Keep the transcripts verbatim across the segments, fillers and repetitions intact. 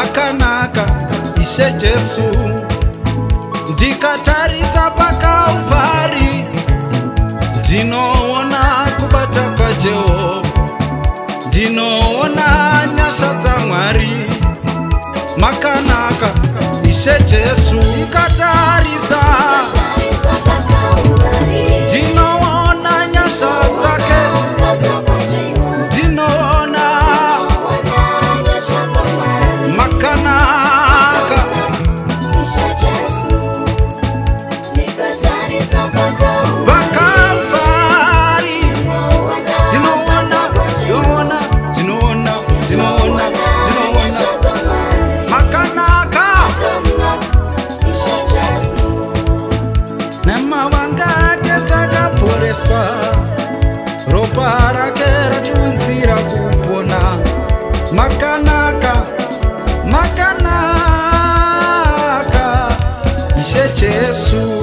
makanaka Ishe Jesu. Ndikatarisa paKalvari ndinoona kubata kwaJehovha, ndinoona nyasha dzaMwari. Makanaka Ishe Jesu. Ndikatarisa ndinoona nyasha dzake, ndinoona makanaka paKalvari ndinoona, ndinoona, ndinoona, ndinoona, ndinoona makanaka nemavanga ake takaporeswa, ropa rake ratiunzira kupona. Makanaka, makanaka Ishe Jesu.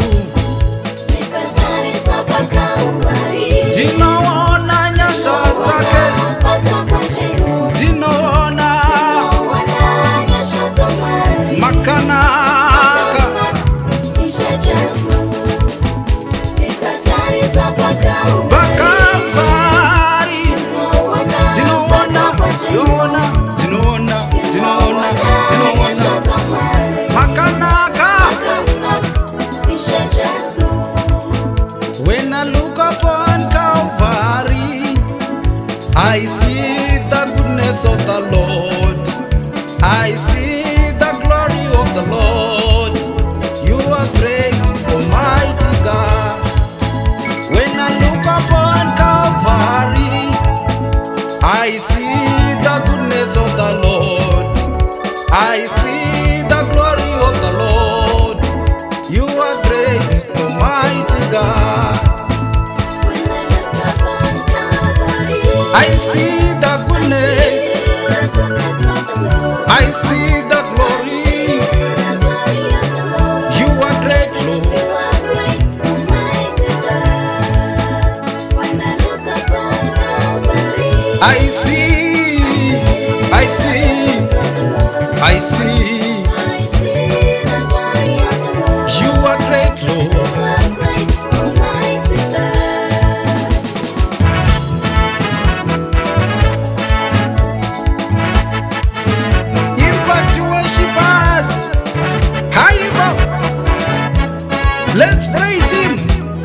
Ndinoona nyasha dzake, ndinoona makanaka paKalvari ndinoona, ndinoona, ndinoona, ndinoona, ndinoona makanaka. When I look upon Calvary, I see the goodness of the Lord. I see the glory of the Lord. You are great, Almighty God. When I look upon Calvary, I see the goodness of the Lord. I see the glory of the Lord. You are great, Almighty God. I see the goodness, I see the glory. You are great, Lord. I see, I see, I see. You are great, Lord. Let's praise Him.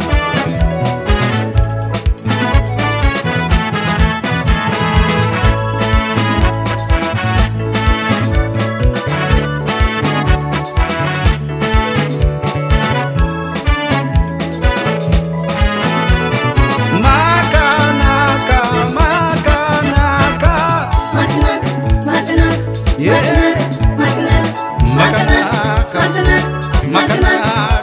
Makanaka, makanaka, yeah, makanaka, makanaka, makanaka.